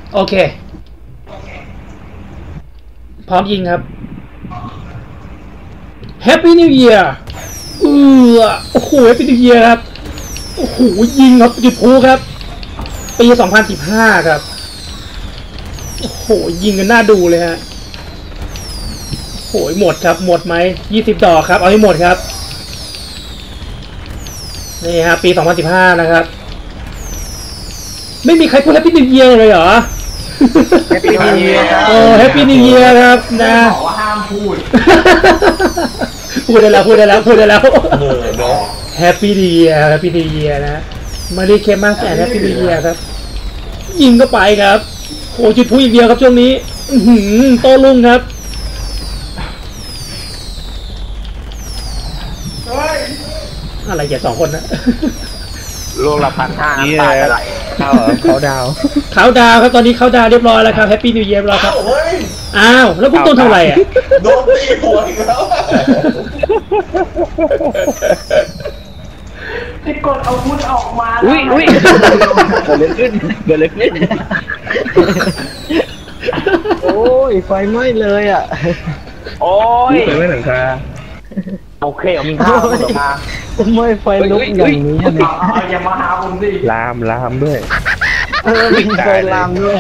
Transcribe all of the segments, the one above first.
โอเคพร้อมยิงครับ Happy New Year โอ้โห Happy New Year ครับโอ้โหยิงครับจุดพลุครับปี 2015 ครับโอ้โหยิงกันน่าดูเลยฮะโอ้ยหมดครับหมดไหม20 ดอกครับเอาให้หมดครับนี่ครับปี 2015 นะครับไม่มีใครพูด Happy New Year เลยเหรอ Happy New Year ครับโอ้ Happy New Year ครับนะบอกว่าห้ามพูดพูดได้แล้วพูดได้แล้วพูดได้แล้วเนาะ Happy New Year Happy New Year นะมารีเคมาแสน Happy New Year ครับยิงก็ไปครับโอ้จุดพลุอีกเดียวครับช่วงนี้โตลุงครับอะไรอย่า2 คนนะโลละ1,500ตายอะไรเขาดาวเขาดาวครับตอนนี้เขาดาวเรียบร้อยแล้วครับ Happy New Year แล้วครับอ้าวแล้วคุณต้นเท่าไหร่อ่ะโดนตีหัวอีกแล้วที่กดเอาพุทออกมาอุ้ยเกิดอะไรขึ้นโอ้ยไฟไหม้เลยอ่ะโอ้ยไฟไหม้หลังคาโอเคเอามีข้าวมาไม่ไฟลุกอย่างนี้อย่ามาหาผมสิลามด้วยมีไฟลามด้วย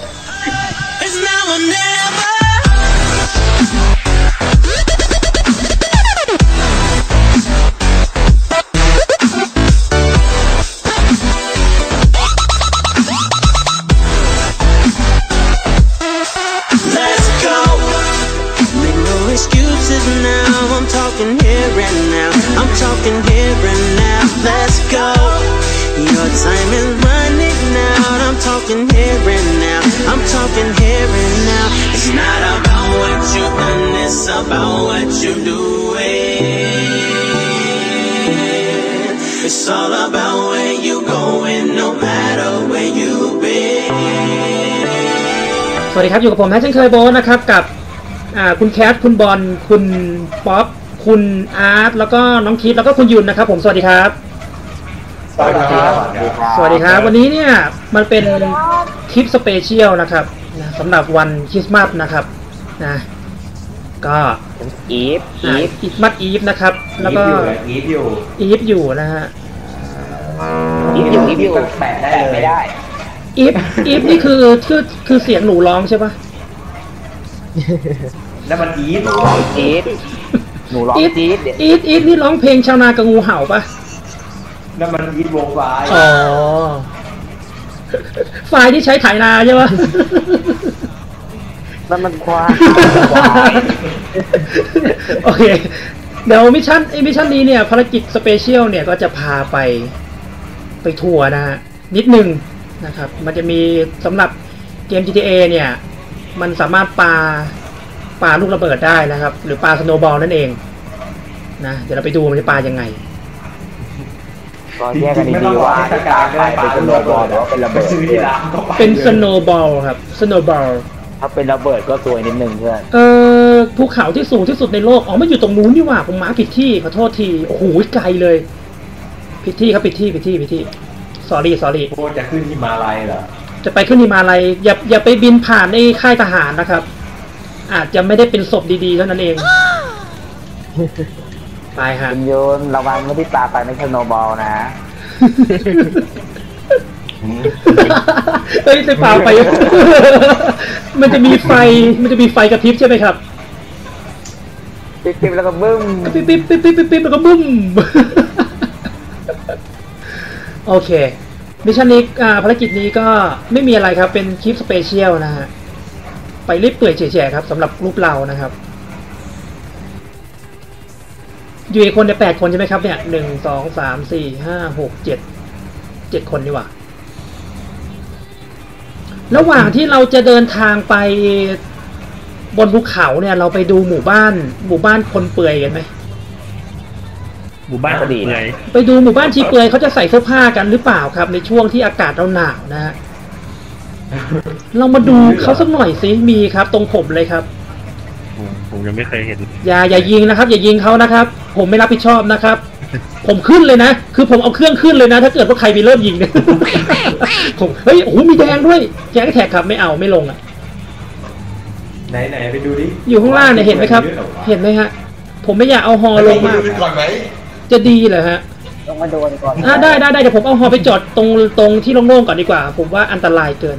Time is running out. I'm talking here and now. I'm talking here and now. It's not about what you've done, it's about what you're doing. It's all about where you're going, no matter where you've been. สวัสดีครับอยู่กับผมแฮชเช่นเคยโบนะครับกับคุณแคทคุณบอลคุณป๊อปคุณอาร์ตแล้วก็น้องคิดแล้วก็คุณยุนนะครับผมสวัสดีครับสวัสดีครับสวัสดีครับวันนี้เนี่ยมันเป็นคลิปสเปเชียลนะครับสำหรับวันคริสต์มาสนะครับนะก็อีฟคริสต์มาสอีฟนะครับแล้วก็อีฟอยู่นะฮะอีฟอยู่แปะได้เลยไม่ได้อีฟนี่คือเสียงหนูร้องใช่ปะนั่นมันอีฟหนูร้องจี๊ดอีฟนี่ร้องเพลงชาวนากับงูเห่าปะนั่นมันอีทวงไฟอ๋อไฟที่ใช้ถ่ายนาใช่ปะนั่นมันควายโอเคเดี๋ยวมิชชั่นนี้เนี่ยภารกิจสเปเชียลเนี่ยก็จะพาไปทัวร์นะฮะนิดนึงนะครับมันจะมีสำหรับเกม GTA เนี่ยมันสามารถปาลูกระเบิดได้นะครับหรือปาสโนว์บอลนั่นเองนะเดี๋ยวเราไปดูมันจะปายังไงก็แยกกันดีๆว่าที่การไปเป็นสโนว์บอลหรือว่าเป็นระเบิดเป็นสโนว์บอลครับสโนว์บอลถ้าเป็นระเบิดก็สวยนิดนึงเพื่อนภูเขาที่สูงที่สุดในโลกอ๋อไม่อยู่ตรงนู้นนี่หว่าผมมาผิดที่ขอโทษทีโอ้โหไกลเลยผิดที่ครับผิดที่sorry โอ้จะขึ้นหิมาลัยเหรอจะไปขึ้นหิมาลัยอย่าไปบินผ่านไอ้ค่ายทหารนะครับอาจจะไม่ได้เป็นศพดีๆเท่านั้นเองไปฮะคุณโยนระวังไม่ที่ปลาไปไม่ใช่โนบอลนะเฮ้ยจะปลาไปมันจะมีไฟกระพริบใช่ไหมครับปิ๊บแล้วก็บึ้มปิ๊บแล้วก็บึ้มโอเคมิชชั่นนี้ภารกิจนี้ก็ไม่มีอะไรครับเป็นคลิปสเปเชียลนะฮะไปรีบเปื่อยเฉยๆครับสำหรับกลุ่มเรานะครับอยู่อีกคนเนี่ย8 คนใช่ไหมครับเนี่ย1 2 3 4 5 6 7 คนนี่หว่าระหว่างที่เราจะเดินทางไปบนภูเขาเนี่ยเราไปดูหมู่บ้านคนเปื่อยกันไหมหมู่บ้านก็ดีเลยไปดูหมู่บ้านชีเปลือยเขาจะใส่เสื้อผ้ากันหรือเปล่าครับในช่วงที่อากาศหนาวนะฮะเรามาดูเขาสักหน่อยสิมีครับตรงผมเลยครับผมยังไม่เคยเห็นอย่ายิงนะครับอย่ายิงเขานะครับผมไม่รับผิดชอบนะครับ ผมขึ้นเลยนะคือผมเอาเครื่องขึ้นเลยนะถ้าเกิดว่าใครมีเริ่มยิงเนี่ย ผมเฮ้ยโอ้โหมีแดงด้วยแจ็คแท็กครับไม่เอาไม่ลงอ่ะไหนไปดูดิอยู่ข้างล่างเนี่ยเห็นไหมครับ เห็นไหมฮะผมไม่อยากเอาฮอลงมากก่อนไหมจะดีเหรอฮะต้องมาโดนก่อนได้เดี๋ยวผมเอาฮอไปจอดตรงที่โล่งๆก่อนดีกว่า ผมว่าอันตรายเกิน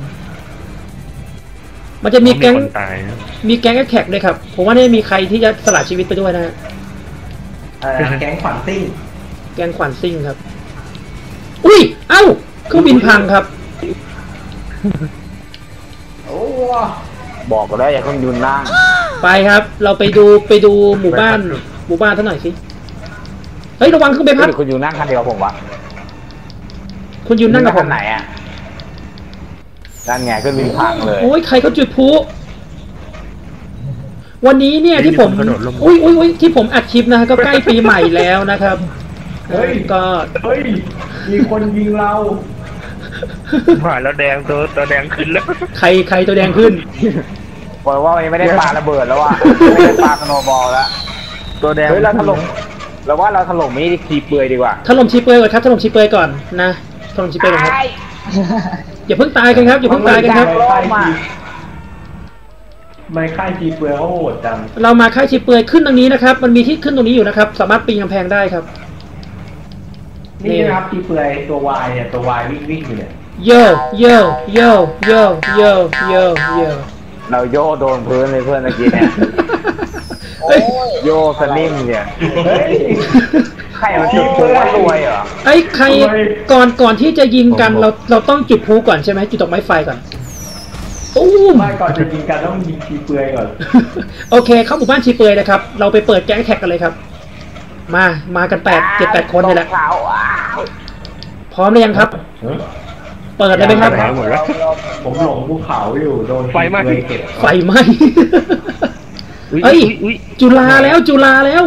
มันจะมีแก๊งแท็กด้วยครับผมว่าเนี่ยมีใครที่จะสละชีวิตไปด้วยนะฮะแก๊งขวัญซิ่งแก๊งขวัญซิ่งครับอุ้ยเอ้าเครื่องบินพังครับโอ้บอกก็ได้อย่าเพิ่งยืนนั่งไปครับ เราไปดูหมู่บ้านซะหน่อยสิเฮ้ยระวังเครื่องบินพัดคุณอยู่นั่งคันเดียวผมวะคุณยืนนั่งกับผมไหนอ่ะด้านไงขึ้นบินพังเลยโอ้ยใครเขาจุดพลุวันนี้เนี่ยที่ผมอุ้ยที่ผมอัดคลิปนะฮะก็ใกล้ปีใหม่แล้วนะครับก็เฮ้ยมีคนยิงเราผ่านแล้วแดงตัวแดงขึ้นแล้วใครตัวแดงขึ้นบอกว่าวันนี้ไม่ได้ปาระเบิดแล้วว่ะไม่ได้ปาสโนว์บอลแล้วตัวแดงเฮ้ยเราถล่มเราว่าเราถล่มนี่ทีเปลือยดีกว่าถล่มชีเปลือยก่อนครับถล่มชีเปลือยก่อนนะถล่มชีเปลือยก่อนครับอย่าเพิ่งตายกันครับอย่าเพิ่งตายกันครับไม่ค่ายทีเปลือยเขาโหดจังเรามาค่ายชีเปลือยขึ้นตรงนี้นะครับมันมีที่ขึ้นตรงนี้อยู่นะครับสามารถปีนกำแพงได้ครับนี่นะครับทีเปลือยตัววายเนี่ยตัววายวิ่งอยู่เนี่ยโยเราโยโดนพื้นเลยเพื่อนเมื่อกี้เนี่ยเฮ้ยโยสนิ่มเนี่ยใครมันจุดพลุว่ารวยเหรอไอ้ใครก่อนที่จะยิงกันเราต้องจุดพลุก่อนใช่ไหมจุดดอกไม้ไฟก่อนตู้มไม่ก่อนจะยิงกันต้องยิงทีเปลือยก่อนโอเคเข้าหมู่บ้านชีเปลือยนะครับเราไปเปิดแก๊งแท็กกันเลยครับมากัน7-8 คนนี่แหละพร้อมหรือยังครับ เปิดเลยไหมครับผมหลงภูเขาอยู่โดนไฟไหม้เก็บไฟไหม้เฮ้ยจุฬาแล้วเฮ้ยจุฬาแล้ว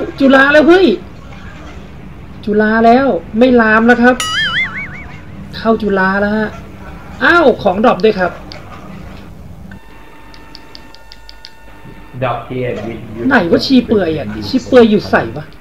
ไม่ลามแล้วครับ เข้าจุฬาแล้วฮะอ้าวของดรอปด้วยครับดอกเทียนไหนว่าชีเปลือยอ่ะชีเปลือยอยู่ใส่ปะ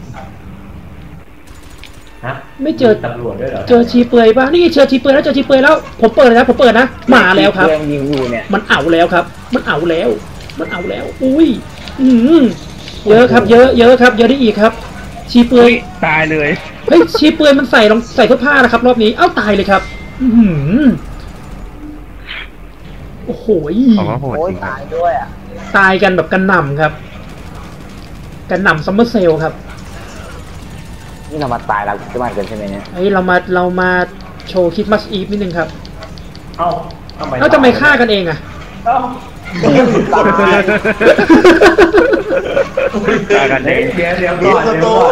ฮะไม่เจอตำรวจด้วยเหรอเจอชีเปลือยปะนี่เจอชีเปลือยแล้วผมเปิดเลยนะมาแล้วครับยิงอยู่เนี่ยมันเอาแล้วครับมันเอาแล้วอุ้ยเยอะครับเยอะครับเยอะได้อีกครับ ชีเปลือยตายเลยเฮ้ยชีเปลือยมันใส่เสื้อผ้านะครับรอบนี้เอ้าตายเลยครับโอ้โหโอ้ยตายด้วยอ่ะตายกันแบบกันหน่ำครับกันหน่ำซัมเมอร์เซลครับนี่เรามาตายเราจะมากันใช่ไหมเนี่ยเฮ้ยเรามาโชว์คริสต์มาสอีฟนิดนึงครับเอ้าทำไมฆ่ากันเองอะเอ้าตายกันเองเดี๋ยวก่อน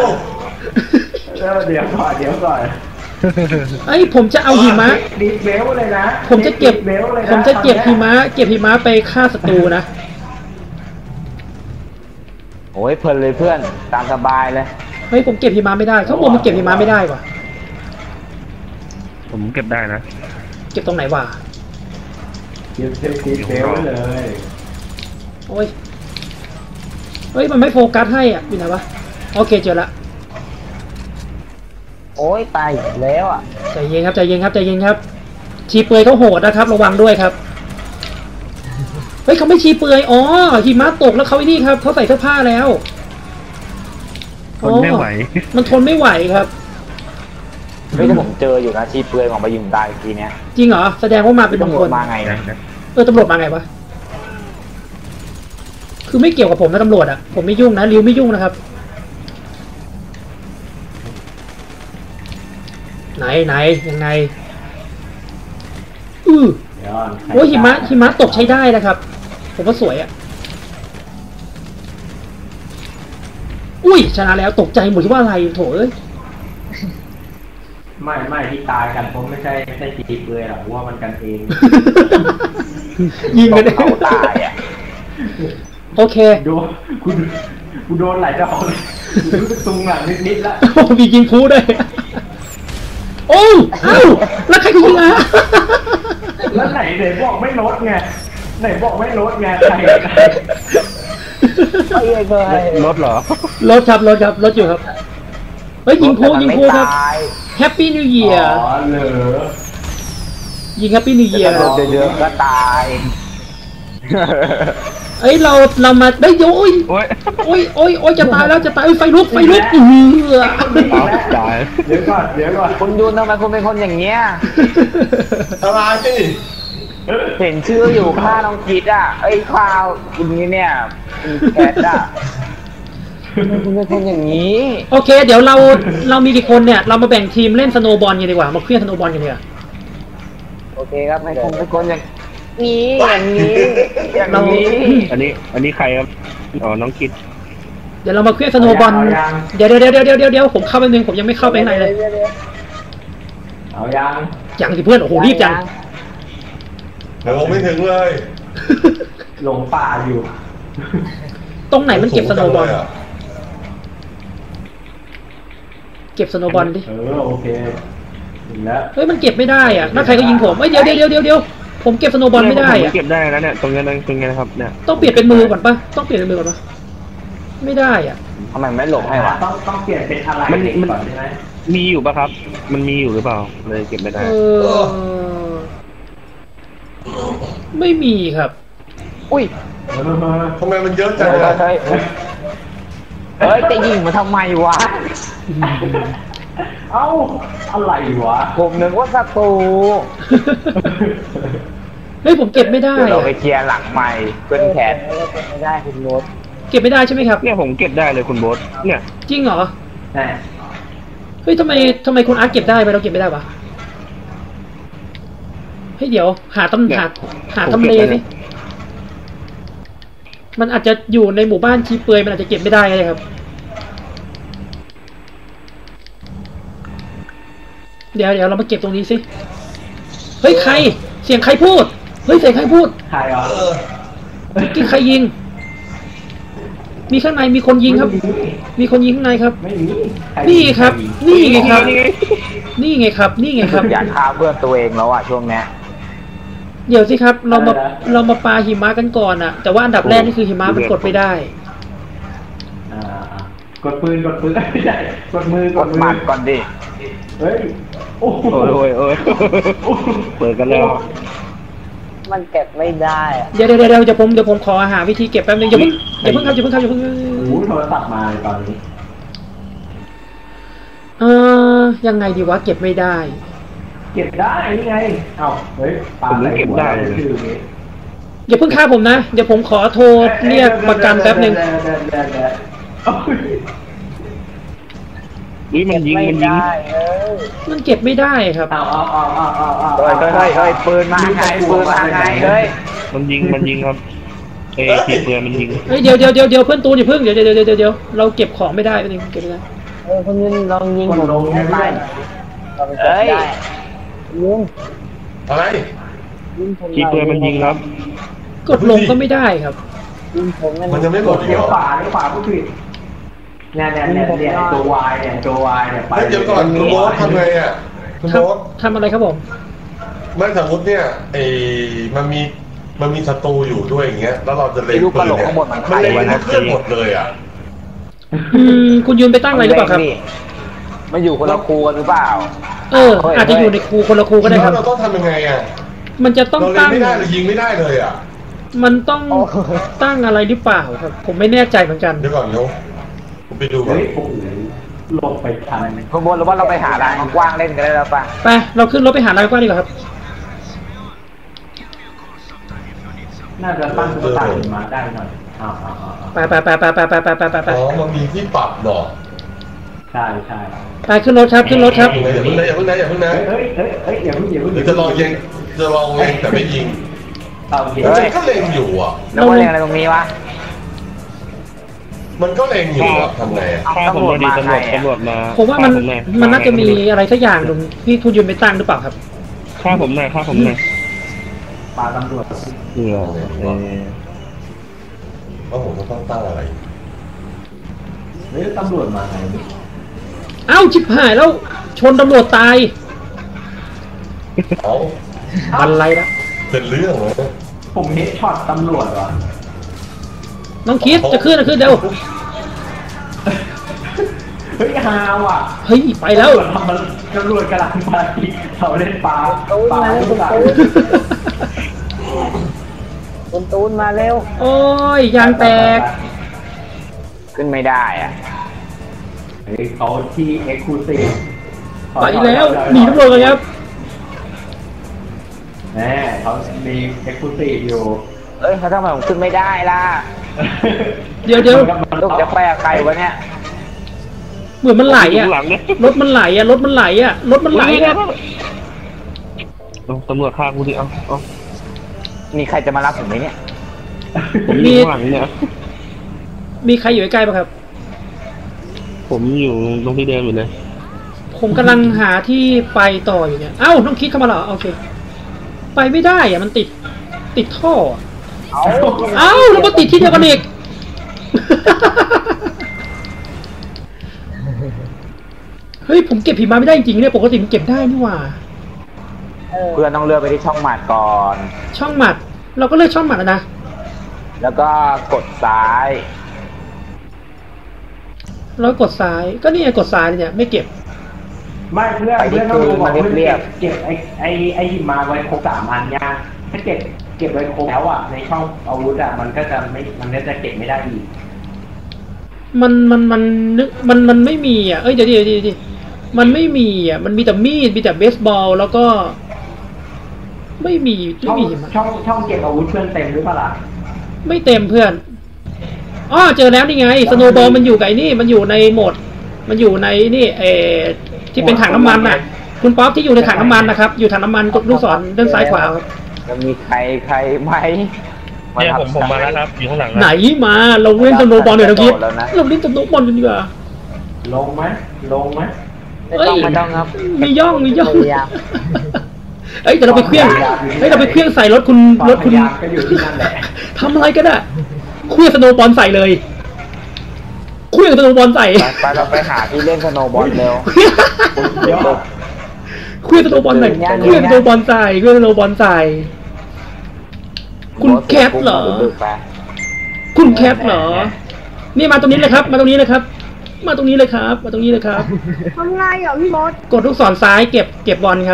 เอ้ยผมจะเอาหิมะดิเบลเลยนะผมจะเก็บหิมะไปฆ่าศัตรูนะโอ้ยเพลินเลยเพื่อนตามสบายเลยเฮ้ยผมเก็บหิมะไม่ได้ข้างบนมันเก็บหิมะไม่ได้ว่ะผมเก็บได้นะเก็บตรงไหนวะดิเบลเลยโอ้ยเฮ้ยมันไม่โฟกัสให้อ่ะอยู่ไหนวะโอเคเจอละโอ้ยตายแล้วอ่ะใจเย็นครับชีเปลือยเขาโหดนะครับระวังด้วยครับเฮ้ยเขาไม่ชีเปลือยอ๋อหิมะตกแล้วเขาไอ้นี่ครับเขาใส่เสื้อผ้าแล้วทนไม่ไหวมันทนไม่ไหวครับไม่ใช่ผมเจออยู่นะชีเปลือยของมายิงตายทีเนี้ยจริงเหรอแสดงว่ามาเป็นบางตำรควจนมาไงนะตำรวจมาไงวะคือไม่เกี่ยวกับผมนะตำรวจอ่ะผมไม่ยุ่งนะริวไม่ยุ่งนะครับไหนยังไงโอ้ยหิมะตกใช้ได้นะครับผมว่าสวยอ่ะอุ้ยชนะแล้วตกใจหมดที่ว่าอะไรโถเอ้ยไม่ที่ตายกันผมไม่ใช่ทีเปลือยหรอกว่ามันกันเองยิงกันเองเขาตายอ่ะโอเคกูโดนหลายดอกรู้สึกตุงหลังนิดๆแล้วมียิงพูด้วยโอ้เอ้าแล้วใครก็ยิงอ่ะแล้วไหนบอกไม่ลดไงใครไอ้เคยรถอยู่ครับฮ้ยยิงพูยิงพูครับแต่มันไม่ตายแฮปปี้นิวเยียร์อ๋อเหรอยิงแฮปปี้นิวเยียร์โดนเยอะๆก็ตายเอ้ยเรามาได้โยโอ้ยโอ้ยโอ้ยจะตายแล้วจะตายไฟลุกตายเดี๋ยวก่อนคุณยูนทำไมคุณเป็นคนอย่างเงี้ยอะไรเห็นชื่ออยู่ฆ่าน้องกิดอ่ะไอ้ข่าวคุณนี้เนี่ยคุณแคทอ่ะทำไมคุณเป็นคนอย่างนี้โอเค เดี๋ยวเรามีกี่คนเนี่ยเรามาแบ่งทีมเล่นสโนว์บอลกันดีกว่ามาเคลื่อนสโนว์บอลกันดีกว่าโอเคครับไม่คุณเป็นคนอย่างนี้อย่างนี้อย่างนี้อันนี้ใครครับอ๋อน้องกิดเดี๋ยวเรามาเคลื่อนสโนว์บอลเดี๋ยวผมเข้าไปนึงผมยังไม่เข้าไปข้างในเลยเอายังอย่างที่เพื่อนโอ้โหรีบจังเดี๋ยวผมไม่ถึงเลยหลงป่าอยู่ตรงไหนมันเก็บสโนว์บอลเก็บสโนว์บอลดิโอเคถึงแล้วเฮ้ยมันเก็บไม่ได้อ่ะถ้าใครก็ยิงผมเฮ้ยเดี๋ยวผมเก็บสโนว์บอลไม่ได้อ่ะเก็บได้แล้วเนี่ยตรงนี้นะครับเนี่ยต้องเปลี่ยนเป็นมือก่อนปะต้องเปลี่ยนเป็นมือก่อนปะไม่ได้อ่ะทำไมไม่หลบให้วะต้องเปลี่ยนเป็นอะไรก่อนใช่ไหมมีอยู่ปะครับ มันมีอยู่หรือเปล่าเลยเก็บไม่ได้ไม่มีครับอุ้ยทำไมมันเยอะจังเฮ้ยจะยิงมาทำไมวะเอ้าอะไรวะผมนึกว่าศัตรูเฮ้ยผมเก็บไม่ได้เดี๋ยวเราอะไปเคลียร์หลังใหม่เพื่อนแขนไม่ได้คุณโน้ตเก็บไม่ได้ใช่ไหมครับเนี่ยผมเก็บได้เลยคุณโบ๊ทเนี่ยจริงเหรอใช่เฮ้ยทำไมคุณอาร์ตเก็บได้ไปเราเก็บไม่ได้วะเฮ้ยเดี๋ยวหาตำเลสิมันอาจจะอยู่ในหมู่บ้านชีเปลือยมันอาจจะเก็บไม่ได้เลยครับเดี๋ยวเรามาเก็บตรงนี้สิเฮ้ยใครเสียงใครพูดเฮ้ยเสียงใครพูดใครอ่ะกี่ใครยิงมีข้างในมีคนยิงครับ มีคนยิงข้างในครับไม่มีนี่ครับ นี่ไงครับ นี่ไงครับอยากฆ่าเพื่อนตัวเองแล้วอ่ะช่วงเนี้ยเดี๋ยวสิครับ เรามาปาหิมะกันก่อนอะแต่ว่าอันดับแรกนี่คือหิมะมันกดไม่ได้กดปืนไม่ใช่กดมือกดหมัดก่อนดิเฮ้ยโอ้โหโอ้ยเปิดกันแล้วมันเก็บไม่ได้อะเดี๋ยวผมขอหาวิธีเก็บแป๊บนึงอย่าเพิ่งครับโอ้โหโทรศัพท์มาเลยตอนนี้ยังไงดีวะเก็บไม่ได้เก็บได้นี่ไงเอ้าเฮ้ยปาใส่หัวชื่อนี้อย่าเพิ่งฆ่าผมนะเดี๋ยวผมขอโทรเรียกประกันแป๊บนึงอุ้ยมันยิงมันเก็บไม่ได้ครับเอาเฮ้ยปืนมาไงเฮ้ยมันยิงครับทีเปลือยมันยิงเฮ้ยเดี๋ยวเพื่อนตูนอย่าเพิ่งเดี๋ยวเราเก็บของไม่ได้แป๊บนึงเก็บไม่ได้คุณยิงลองยิงคนลงใช่ไหมเฮ้ยยิงอะไรทีเปลือยมันยิงครับกดลงก็ไม่ได้ครับยิงผมมันจะไม่หมดอีกเลี้เหยวรอขวาผู้ผิดเนี่ยตัววายเนี่ยไปเฮ้ยเดี๋ยวก่อนคุณโบ๊ททำไงอ่ะคุณโบ๊ททำอะไรครับผมไม่สมมติเนี่ยมันมีศัตรูอยู่ด้วยอย่างเงี้ยแล้วเราจะเล็งลูกกปืระนโหลกเนี่ยข้างบนมันมันไข่เล็งไว้ให้นะเพื่อนหมดเลยอ่ะคุณยืนไปตั้งอะไรหรือเปล่าครับมันอยู่คนละครูกันหรือเปล่าอาจจะอยู่ในครูคนละครูก็ได้ครับแล้วเราต้องทำยังไงอ่ะมันจะต้องเราเล็งตั้งไม่ได้เรายิงไม่ได้เลยอ่ะมันต้องตั้งอะไรหรือเปล่าครับ ผมไม่แน่ใจเหมือนกันเดี๋ยวก่อนเดี๋ยวผมไปดูก่อนเฮ้ยโอ้โหลงไปทันคุณบนหรือว่าเราไปหาร้านกว้างเล่นกันได้แล้วป่ะไปเราขึ้นรถไปหาอะไรกว้างดีกว่าครับน่าจะตั้งตุ๊กตาหิมะได้หน่อยไปอ๋อมันมีที่ปรับหรอใช่ไปขึ้นรถครับอย่าเพิ่งนะเฮ้ยอย่าเพิ่งหรือจะลองเล็งแต่ไม่ยิงโอเคมันก็เล็งอยู่อ่ะแล้วว่าเรียนอะไรตรงนี้วะมันก็เล็งอยู่อ่ะทำไงอ่ะฆ่าผมเลยดีตำรวจมาผมว่ามันน่าจะมีอะไรสักอย่างหนึ่งที่คุณยืนไปตั้งหรือเปล่าครับฆ่าผมหน่อยปาตำรวจว่าผมต้องตั้งอะไรเฮ้ยตำรวจมาไงเอ้าชิบหายแล้วชนตำรวจตายเอาบันไลแล้วเป็นเรื่องเลยผมเฮดช็อตตำรวจว่ะน้องคิดจะขึ้นเดี๋ยวเฮ้ยฮาวอ่ะเฮ้ยไปแล้วตำรวจกำลังไปเขาเล่นปลาปลาลูกหลานคุณตูนมาเร็วโอ้ยยางแตกขึ้นไม่ได้อ่ะเขาที่เอ็กซ์คลูซีฟไปแล้วหนีตำรวจเลยครับแหมเขามีเอ็กซ์คลูซีฟอยู่เอ้ยเขาทำไมผมขึ้นไม่ได้ล่ะเดี๋ยวลูกจะไปกับใครวะเนี่ยเหมือนมันไหลอ่ะรถมันไหลอ่ะรถมันไหลอ่ะรถมันไหลอ่ะตำรวจฆ่ากูดิเอามีใครจะมารับผมไหมเนี่ยผมอยู่ข้างหลังเนี่ยมีใครอยู่ใกล้ๆป่ะครับผมอยู่ตรงที่เดิมอยู่เลยผมกำลังหาที่ไปต่ออยู่เนี่ยเอ้าน้องคิดเข้ามาเหรอโอเคไปไม่ได้อ่ะมันติดท่ออะ เอ้าแล้วมาติดที่เดียวกันอีก เฮ้ยผมเก็บผีมาไม่ได้จริงๆเนี่ยปกติมันเก็บได้นี่หว่าเพื่อนต้องเลือกไปที่ช่องหมัดก่อนช่องหมัด เราก็เลือกช่องหมัดแล้วนะแล้วก็กดซ้ายแล้วกดซ้ายก็นี่ไงกดซ้ายเนี่ยไม่เก็บไม่เพื่อนต้องดูบอกเพื่อนเก็บไอ้หิมมาไว้ครบ3 อันย่างถ้าเก็บไว้ครบแล้วอ่ะในช่องอาวุธอ่ะมันก็จะเก็บไม่ได้อีกมันนึกมันไม่มีอ่ะเอ้ยเดี๋ยวมันไม่มีอ่ะมันมีแต่มีดมีแต่เบสบอลแล้วก็ ไม่มีหิมะช่องเก็บอาวุธเพื่อนเต็มหรือเปล่าล่ะไม่เต็มเพื่อนอ๋อเจอแล้วนี่ไงสโนว์บอลมันอยู่กับไอ้นี่มันอยู่ในโหมดมันอยู่ในนี่ที่เป็นถังน้ำมันน่ะ คุณป๊อปที่อยู่ในถังน้ำมันนะครับอยู่ถังน้ำมันกดลูกศรด้านซ้ายขวาครับจะมีใครไหมเนี่ยผมมาแล้วครับอยู่ข้างหลังไหนมาเราเล่นสโนว์บอลหน่อยนะคิดเราเล่นสโนว์บอลกันดีกว่าลงไหมไม่ต้องครับมีย่องเอ้ยแต่เราไปเคลื่อนเราไปเคลื่อนใส่รถคุณก็อยู่ที่นั่นแหละทำอะไรก็ได้เคลื่อนสโนว์บอลใส่เลยเคลื่อนสโนว์บอลใส่ไปเราไปหาที่เล่นสโนว์บอลเร็วเดี๋ยวเคลื่อนสโนว์บอลใส่เคลื่อนสโนว์บอลใส่เคลื่อนสโนว์บอลใส่คุณแคปเหรอคุณแคปเหรอนี่มาตรงนี้เลยครับ มาตรงนี้เลยครับ มาตรงนี้เลยครับมาตรงนี้เลยครับทำไงอ่ะพี่มดกดลูกศรซ้ายเก็บบอลครับ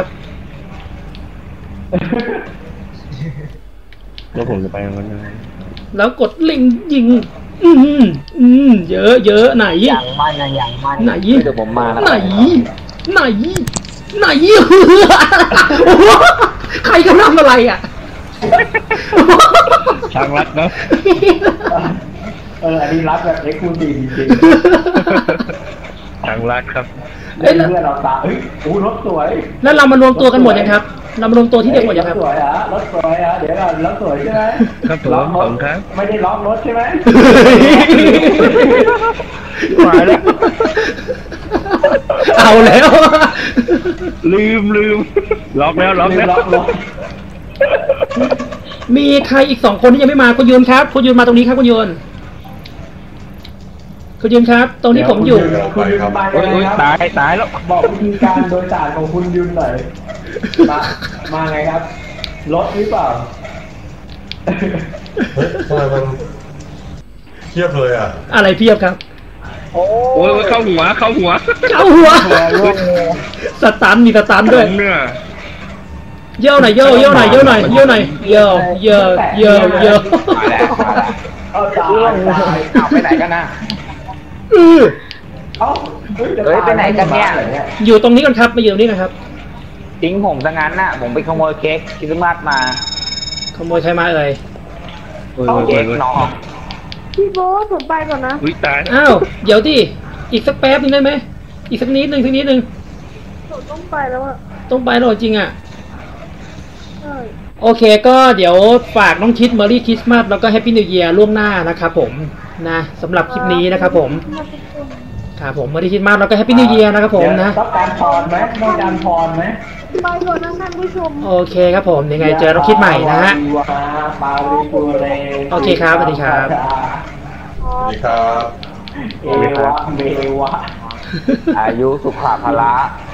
แล้วผมจะไปมันยังไงแล้วกดเล็งยิงเยอะไหนอย่างมันนะอย่างมันไหนเดี๋ยวผมมาแล้วไหนใครกันทำอะไรอ่ะช่างรัดเนาะอันนี้รักแบบเอ็กซ์คลูซีฟจริงช่างรัดครับๆเพื่อนเราตาโอ้รถสวยแล้วเรามารวมตัวกันหมดยังครับ เรามารวมตัวที่เดียวหมดยังครับรถสวยเดี๋ยวก่อนรถสวยใช่ไหมครับผมล็อกรถครับไม่ได้ล็อกรถใช่ไหมมาแล้วเอาแล้วลืมล็อกแล้วล็อกรถมีใครอีก2 คนที่ยังไม่มาคุณยืนครับคุณยืนมาตรงนี้ครับคุณยืนครับ ตรงที่ผมอยู่คุณยืนไปเลยครับตายแล้วบอกวิธีการโดยสารของคุณยืนหน่อยมาไงครับรถหรือเปล่าเฮ้ยทำไมมันเทียบเลยอ่ะอะไรเพียบครับโอ้โอ้ยเข้าหัวเข้าหัวสตันมีสตันด้วยเนื้อเย่อหน่อยเย่อหน่อยมาแล้วเอาตายเอาไปไหนกันนะเอ้าเฮ้ยไปไหนกันเนี่ยอยู่ตรงนี้กันครับมาอยู่ตรงนี้นะครับทิ้งผมซะงั้นน่ะผมไปขโมยเค้กคริสต์มาสมาขโมยใครมาเอ่ยเค้กน้องพี่โบ๊ทผมไปก่อนนะอุ้ยตายอ้าวเดี๋ยวดิอีกสักแป๊บนึงได้ไหมอีกสักนิดนึงผมต้องไปแล้วอ่ะต้องไปแล้วจริงอ่ะใช่โอเคก็เดี๋ยวฝากน้องคิด Merry Christmas แล้วก็ Happy New Year ล่วงหน้านะครับผมนะสำหรับคลิปนี้นะครับผมครับผม Merry Christmas แล้วก็ Happy New Year นะครับผมนะต้องการพรไหมต้องการพรไหมไปก่อนนะท่านผู้ชมโอเคครับผมยังไงเจอน้องคิดใหม่นะฮะปาริปุเรโอเคครับสวัสดีครับสวัสดีครับเอวะเมวะอายุสุขภาระ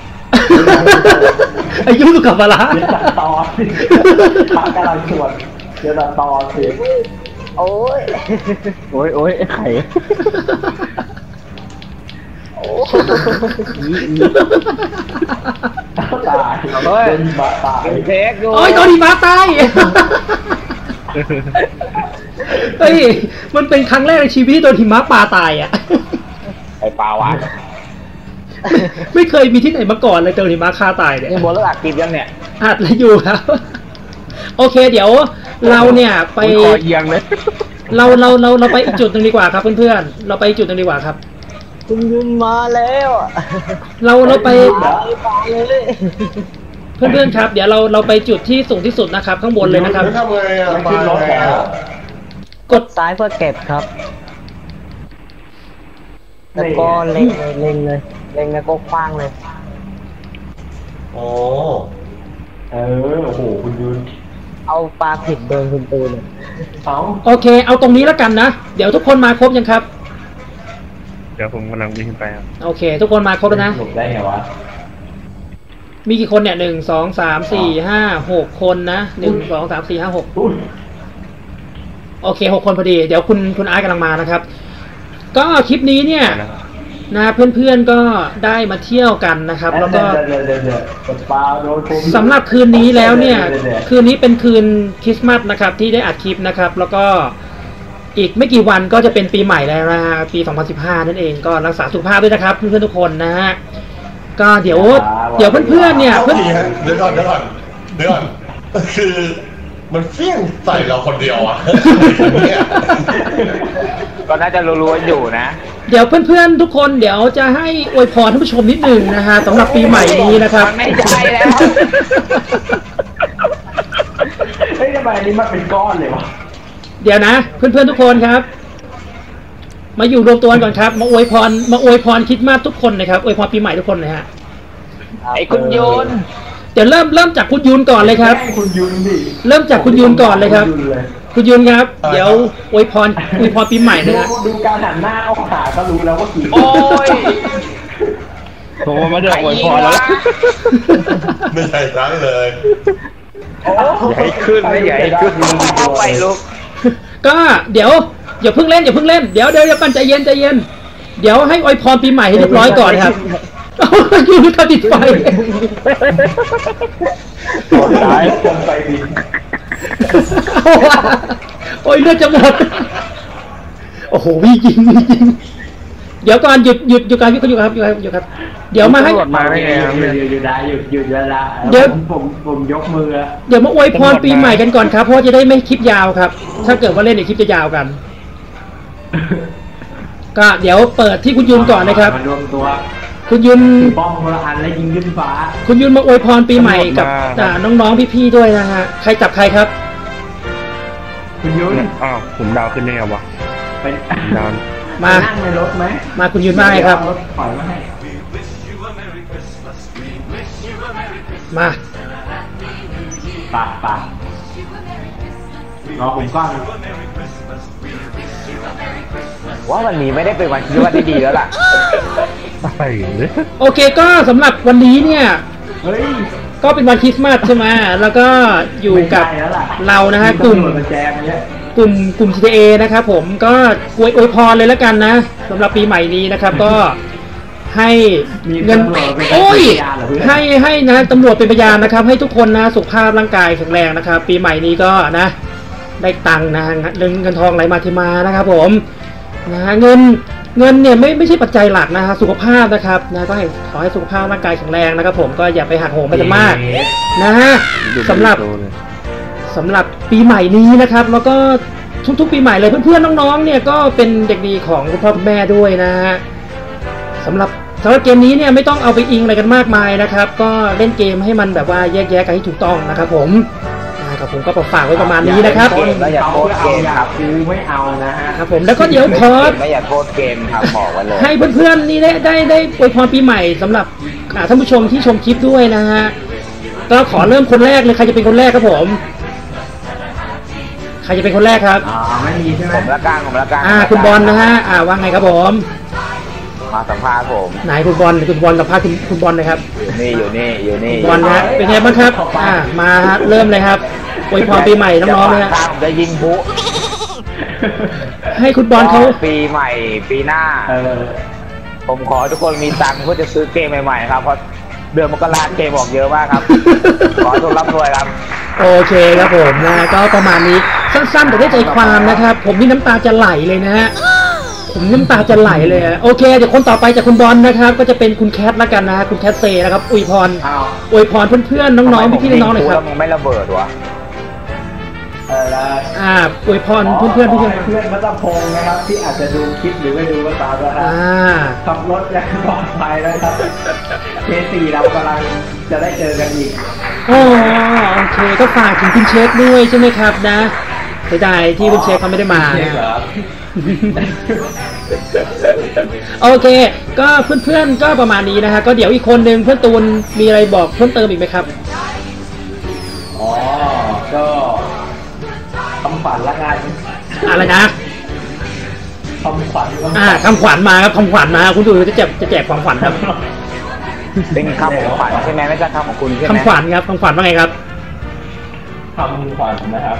อายุสุขภาระเดี๋ยวตัดตอนสิพากำลังสวดเดี๋ยวตัดตอนสิโอ้ยไอ้ไข่โอ้ตายเฮ้ยโดนหิมะตายเป็นเค้กดูโอ้ยโดนหิมะตายเฮ้ยมันเป็นครั้งแรกในชีวิตที่โดนหิมะปลาตายอ่ะไอ้ปลาวะไม่เคยมีที่ไหนมาก่อนเลยโดนหิมะฆ่าตายเนี่ยนี่บนรถอัดคลิปยังเนี่ยอัดแล้วอยู่ครับ โอเค เดี๋ยวเราเนี่ยไปคอเอียงเลยเราไปอีกจุดหนึ่งดีกว่าครับเพื่อนๆเราไปอีกจุดหนึ่งดีกว่าครับคุณยุนมาแล้วอะเราไปเลยเพื่อนๆครับเดี๋ยวเราไปจุดที่สูงที่สุดนะครับ ข้างบนเลยนะครับแล้วทำไงอ่ะขึ้นรถแล้วกดซ้ายเพื่อเก็บครับ แล้วก็เล็งเลยแล้วก็คว้างเลยอ๋อโอ้โหคุณยุนเอาปลาผิดโดนคุณตูนเอาโอเค เอาตรงนี้แล้วกันนะเดี๋ยวทุกคนมาครบยังครับเดี๋ยวผมกำลังวิ่งไปครับโอเค ทุกคนมาครบแล้วนะหลบได้ไงวะมีกี่คนเนี่ย1 2 3 4 5 6 คนนะ1 2 3 4 5 6 อุ้ยโอเค6 คนพอดีเดี๋ยวคุณอาร์ตกำลังมานะครับ ก็คลิปนี้เนี่ยนะเพื่อนๆก็ได้มาเที่ยวกันนะครับ แล้วก็เดี๋ยวปลาโดนโควิดสำหรับคืนนี้แล้วเนี่ยดี๋วคืนนี้เป็นคืนคริสต์มาสนะครับที่ได้อัดคลิปนะครับ แล้วก็อีกไม่กี่วันก็จะเป็นปีใหม่แล้วนะฮะปี 2015 นั่นเองก็รักษาสุขภาพด้วยนะครับเพื่อนๆทุกคนนะฮะก็เดี๋ยวเพื่อนๆเนี่ยเพื่อนเดี๋ยวก่อนคือมันเฟี้ยงใส่เราคนเดียวอ่ะเนี่ยก็น่าจะรู้ๆอยู่นะเดี๋ยวเพื่อนๆทุกคนเดี๋ยวจะให้อวยพรท่านผู้ชมนิดหนึ่งนะฮะสำหรับปีใหม่นี้นะครับมันไม่ใช่แล้วเฮ้ยทำไมอันนี้มันเป็นก้อนเลยวะเดี๋ยวนะเพื่อนๆทุกคนครับ มาอยู่รวมตัวกันก่อนครับมาอวยพรคริสต์มาสทุกคนนะครับอวยพรปีใหม่ทุกคนนะฮะไอ้คุณโยนเดี๋ยวเริ่มจากคุณยูนก่อนเลยครับแกล้งคุณยุนดิเริ่มจากคุณยูนก่อนเลยครับณนเลยคุณยูนครับ เดี๋ยวอวยพรปีใหม่นะฮะดูการหันหน้าเข้าขาก็รู้แล้วว่ากี่โอ้ยผมว่าไม่ได้อวยพรแล้วไม่ใช่ครั้งเลยโอ้อย่าให้ขึ้นนะอย่าให้ขึ้นเข้าไปลูกก็เดี๋ยวอย่าเพิ่งเล่นเดี๋ยวกันใจเย็นเดี๋ยวให้อวยพรปีใหม่ให้เรียบร้อยก่อนครับยูนเขาติดไฟคนร้ายคนไปดินเอาว่ะโอ้ยเลือดจะหมดโอ้โหวิ่งยิงเดี๋ยวก่อนหยุดการวิ่งเขาอยู่ครับเดี๋ยวมาให้มาได้ไงครับหยุดเวลาเดี๋ยวผมยกมือเดี๋ยวมาอวยพรปีใหม่กันก่อนครับเพราะจะได้ไม่คลิปยาวครับ ถ้าเกิดว่าเล่นในคลิปจะยาวกัน ก็เดี๋ยวเปิดที่คุณยุนก่อนนะครับมารวมตัวคุณยุนป้องคนละอันแล้วยิงขึ้นฟ้าคุณยุนมาอวยพรปีใหม่กับน้องๆพี่ๆด้วยนะฮะใครจับใครครับคุณยุนอ้าวผมดาวขึ้นได้ไงวะไปดาวมานั่งในรถไหมมาคุณยุนมาไงครับเอรถถอยมาให้มาปากรอผมก่อนว่าวันนี้ไม่ได้เป็นวันคิดว่าได้ดีแล้วล่ะไปเลยโอเคก็สำหรับวันนี้เนี่ยเฮ้ยก็เป็นวันคริสต์มาสใช่ไหมแล้วก็อยู่กับไม่ใช่แล้วล่ะเรานะฮะกลุ่มตำรวจมาแจมเนี่ยกลุ่ม GTA นะครับผมก็อวยพรเลยแล้วกันนะสำหรับปีใหม่นี้นะครับ ก็ให้เงินโอ้ยให้นะตำรวจเป็นพยานนะครับ ให้ทุกคนนะสุขภาพร่างกายแข็งแรงนะครับ ปีใหม่นี้ก็นะ ได้ตังค์นะเงินทองไหลมาเทมานะครับ ผมนะเงินเนี่ยไม่ใช่ปัจจัยหลักนะฮะสุขภาพนะครับนะก็ขอให้สุขภาพร่างกายแข็งแรงนะครับ ผมก็อย่าไปหักโหมไปจนมากนะฮะสำหรับปีใหม่นี้นะครับ แล้วก็ทุกๆปีใหม่เลยเพื่อนๆน้องๆเนี่ยก็เป็นเด็กดีของคุณพ่อคุณแม่ด้วยนะฮะสำหรับเกมนี้เนี่ยไม่ต้องเอาไปอิงอะไรกันมากมายนะครับ ก็เล่นเกมให้มันแบบว่าแยกแยะกันให้ถูกต้องนะครับ ผมกับผมก็ฝากไว้ประมาณนี้นะครับแล้วอย่าโทษเกมครับกูไม่เอานะฮะครับผมแล้วก็เดี๋ยวขอไม่อย่าโทษเกมครับบอกไว้เลยให้เพื่อนๆนี่ได้อวยพรปีใหม่สำหรับท่านผู้ชมที่ชมคลิปด้วยนะฮะก็ขอเริ่มคนแรกเลยใครจะเป็นคนแรกครับผมใครจะเป็นคนแรกครับไม่มีใช่ไหมผมละกันคุณบอลนะฮะว่าไงครับผมมาสัมภาษณ์ผมไหนคุณบอลสัมภาษณ์คุณบอลนะครับอยู่นี่บอลนะฮะเป็นไงบ้างครับมาฮะเริ่มเลยครับอวยพรปีใหม่น้องๆนะฮะจะยิงพุให้คุณบอลเขาปีใหม่ปีหน้าผมขอให้ทุกคนมีตังค์เพื่อจะซื้อเกมใหม่ๆครับเพราะเดือนมกราเกมออกเยอะมากครับ ขอให้ทุกคนร่ำรวยครับโอเคครับผมนะก็ประมาณนี้สั้นๆแต่ได้ใจความนะครับ ผมนี่น้ำตาจะไหลเลยนะฮะผมน้ำตาจะไหลเลยโอเคเดี๋ยวคนต่อไปจากคุณบอลนะครับ ก็จะเป็นคุณแคทละกันนะคุณแคทเซนะครับอวยพรเพื่อนๆน้องๆพี่ๆน้องๆหน่อยครับมึงไม่ระเบิดวะอวยพรเพื่อนๆพี่เพื่อนมัตพงศ์นะครับที่อาจจะดูคลิปหรือไม่ดูก็ตามนะครับขับรถอย่างปลอดภัยนะครับเท4เรากำลังจะได้เจอกันอีกโอเคก็ฝากถึงคุณเชคด้วยใช่ไหมครับนะเสียดายที่คุณเชคเขาไม่ได้มาโอเคก็เพื่อนๆก็ประมาณนี้นะฮะก็เดี๋ยวอีกคนนึงเพื่อนตูนมีอะไรบอกเพิ่มเติมอีกไหมครับก็คำขวัญละกันอะไรนะคำขวัญคำขวัญมาครับคำขวัญมาคุณตูนจะแจกความขวัญครับเป็นคำของขวัญใช่ไหมไม่ใช่คำของคุณใช่ไหมคำขวัญครับคำขวัญว่าไงครับคำขวัญนะครับ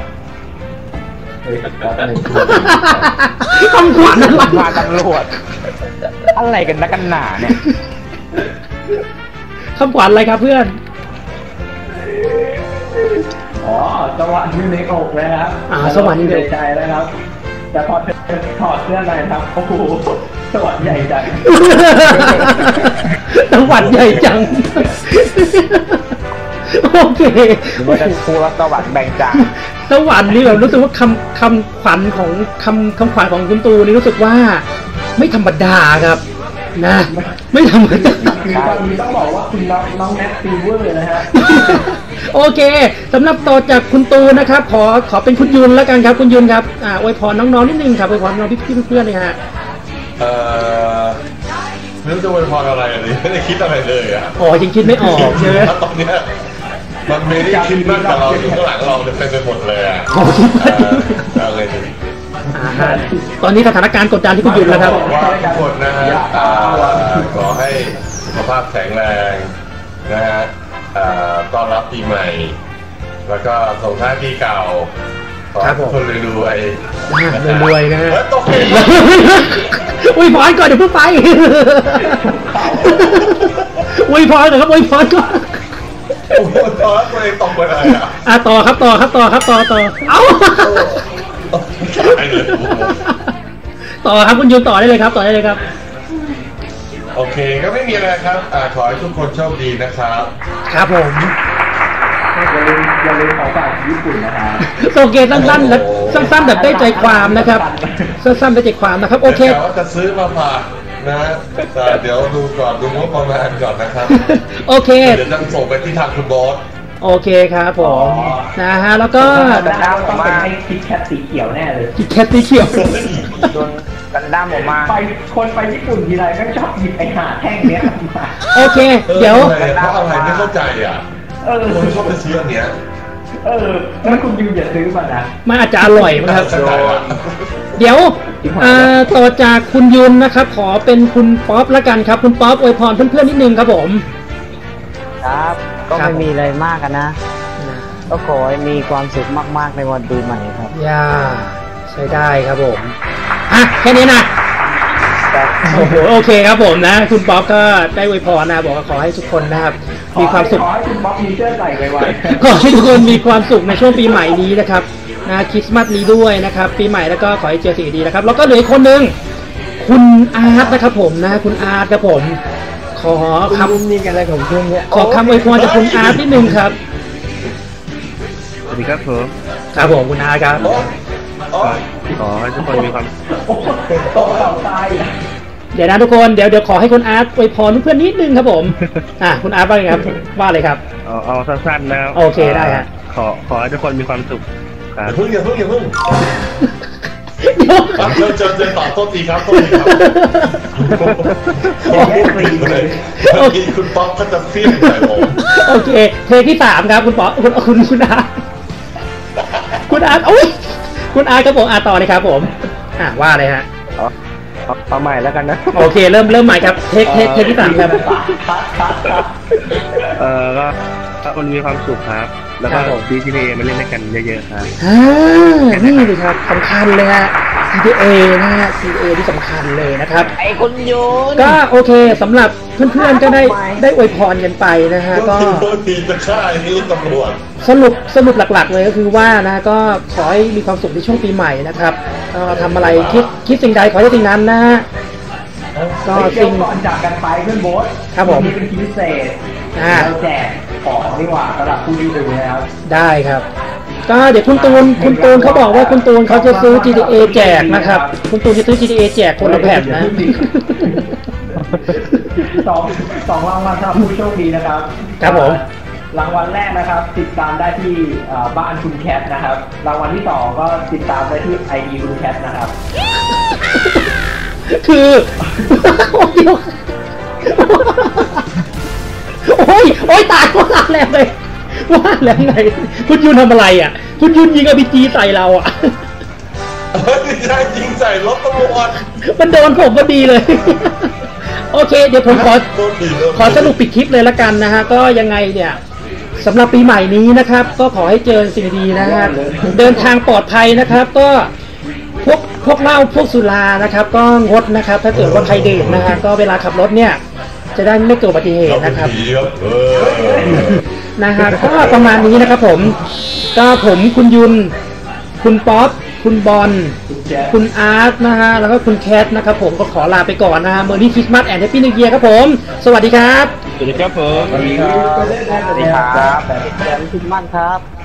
คำขวัญอะไรมาตำรวจอะไรกันนักกันหนาเนี่ยคำขวัญอะไรครับเพื่อนสวรรค์อยู่ในอกเลยครับสวรรค์อยู่ในใจแล้วครับแต่พอถอดเสื้อในครับโอ้โหสวรรค์ใหญ่จังสวรรค์ใหญ่จังโอเคมันจะพูดว่าสวรรค์แบ่งจานสวรรค์นี่แบบรู้สึกว่าคำขวัญของคำขวัญของคุณตูนี่รู้สึกว่าไม่ธรรมดาครับนะไม่ธรรมดาคือตอนนี้ต้องบอกว่าคุณน้องแนทฟีเวอร์นะฮะโอเคสำหรับต่อจากคุณตูนะครับขอเป็นคุณยุนแล้วกันครับคุณยุนครับอวยพรน้องๆนิดนึงครับอวยพรน้องพี่เพื่อนๆเลยฮะไม่รู้จะอวยพรอะไรเลยไม่ได้คิดอะไรเลยยังคิดไม่ออกใช่ไหมตอนนี้มันไม่ได้คิดมากแต่เราอยู่ข้างหลังเราเต็มไปหมดเลยอะไรตอนนี้สถานการณ์กดดันที่คุณยุนแล้วครับว่าทุกคนนะฮะขอให้สุขภาพแข็งแรงนะฮะต้อนรับปีใหม่แล้วก็ส่งท้ายปีเก่าขอให้ทุกคนรวยๆนะฮะอวยพรก่อนเดี๋ยวเพิ่งไปอวยพรก่อนครับอวยพรก่อนต่อตัวเองตกไปไหนต่อครับเอ้าต่อครับคุณยูต่อได้เลยครับโอเคก็ไม่มีอะไรครับขอให้ทุกคนโชคดีนะครับครับผมอย่าลืมขอฝากญี่ปุ่นนะครับโอเคสั้นๆแล้วสั้นๆแบบได้ใจความนะครับสั้นๆได้ใจความนะครับโอเคว่าจะซื้อมาฝากนะแต่เดี๋ยวดูก่อนดูงบประมาณก่อนนะครับโอเคเดี๋ยวจะส่งไปที่ทางคุณบอสโอเคครับผมนะฮะแล้วก็ต้องเป็นให้คิดแคทสีเขียวแน่เลยคิดแคทสีเขียวโดนกันด้ามออกมาคนไปญี่ปุ่นทีไรก็ชอบหยิบไอ้หาแท่งเนี้ยมาโอเคเดี๋ยวเพราะอะไรไม่เข้าใจคนชอบไปซื้ออันเนี้ยแล้วคุณยูอย่าซื้อมานะมันอาจจะอร่อยนะครับเดี๋ยวต่อจากคุณยุนนะครับขอเป็นคุณป๊อปละกันครับคุณป๊อปอวยพรเพื่อนๆนิดนึงครับผมครับก็ไม่มีอะไรมากกันนะก็ขอให้มีความสุขมากๆในวันปีใหม่ครับใช้ได้ครับผมแค่นี้นะโอเคครับผมนะคุณป๊อปก็ได้อวยพรนะบอกว่าขอให้ทุกคนนะครับมีความสุขขอให้คุณป๊อปมีเสื้อใส่ไวๆขอให้ทุกคนมีความสุขในช่วงปีใหม่นี้นะครับนะคริสต์มาสนี้ด้วยนะครับปีใหม่แล้วก็ขอให้เจอสิ่งดีนะครับแล้วก็เหลืออีกคนนึงคุณอาร์ตนะครับผมนะคุณอาร์ตครับผมขอคำนี่กันอะไรของเพื่อนเนี่ยขอคำอวยพรจากคุณอาร์ตนิดนึงครับสวัสดีครับผมครับผมคุณอาร์ตครับขอให้ทุกคนมีความเดี๋ยวนะทุกคนเดี๋ยวขอให้คุณอาร์ตอวยพรเพื่อนนิดนึงครับผมคุณอาร์ตว่าไงครับว่าเลยครับเอาสั้นๆแล้วโอเคได้ฮะขอให้ทุกคนมีความสุขครับอย่าเพิ่งเจอต่อโทษทีครับคุณป๊อปก็จะเฟี้ยงใส่ผมโอเคเทที่3ครับคุณป๊อปคุณอาร์ตอุ้ยคุณอาร์ตครับผมต่อเลยครับผมว่าเลยฮะเอาใหม่แล้วกันนะโอเคเริ่มใหม่ครับเทที่3ครับก็คนมีความสุขครับแล้วก็ดีทีเอมาเล่นด้วยกันเยอะๆครับนี่เลยครับสำคัญเลยฮะ GTA นะฮะ GTA ที่สำคัญเลยนะครับไอ้คุณยูนก็โอเคสำหรับเพื่อนๆก็ได้อวยพรกันไปนะฮะก็โทษทีจะฆ่าไอ้นี่ตำรวจสรุปหลักๆเลยก็คือว่านะก็ขอให้มีความสุขในช่วงปีใหม่นะครับก็ทำอะไรคิดสิ่งใดขอให้สิ่งนั้นนะฮะก็สิ่งก่อนจากกันไปเพื่อนโบ๊ทครับผมนี่เป็นคลิปพิเศษเราแจกของดีกว่าสำหรับผู้ที่ดูนะครับได้ครับก็เดี๋ยวคุณตูนเขาบอกว่าคุณตูนเขาจะซื้อ GTA แจกนะครับคุณตูนจะซื้อ GTA แจกคนละแผ่นนะสองรางวัลสำหรับผู้โชคดีนะครับครับผมรางวัลแรกนะครับ ติดตามได้ที่บ้านคุณแคทนะครับรางวัลที่สองก็ติดตามได้ที่ ID คุณแคทนะครับคือโอ้ยตายว่าแล้วเลยว่าแล้วไงคุณยุนทำอะไรอ่ะคุณยุนยิงRPGใส่เราอ่ะไม่ใช่ยิงใส่รถตำรวจมันโดนผมพอดีเลย โอเคเดี๋ยวผมขอสรุปปิดคลิปเลยละกันนะฮะก็ยังไงเนี่ยสำหรับปีใหม่นี้นะครับก็ขอให้เจอสิ่งดีนะฮะเดินทางปลอดภัยนะครับก็พวกเหล้าพวกสุรานะครับก็งดนะครับถ้าเกิดว่าใครดื่มนะฮะก็เวลาขับรถเนี่ยจะได้ไม่เกิดอุบัติเหตุนะครับนะฮะก็ประมาณนี้นะครับผมก็ผมคุณยุนคุณป๊อปคุณบอลคุณอาร์ตนะฮะแล้วก็คุณแคทนะครับผมก็ขอลาไปก่อนนะฮะเมอร์รี่คริสต์มาสแอนด์แฮปปี้นิวเยียร์ครับผมสวัสดีครับสวัสดีครับผมสวัสดีครับสวัสดีครับคริสต์มาสครับ